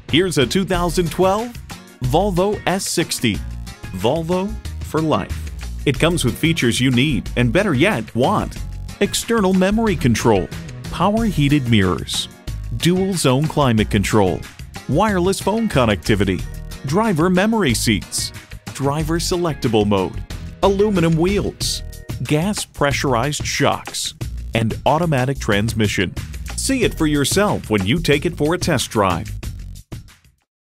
Here's a 2012 Volvo S60. Volvo for life. It comes with features you need, and better yet, want. External memory control, power heated mirrors, dual zone climate control, wireless phone connectivity, driver memory seats, driver selectable mode, aluminum wheels, gas pressurized shocks, and automatic transmission. See it for yourself when you take it for a test drive.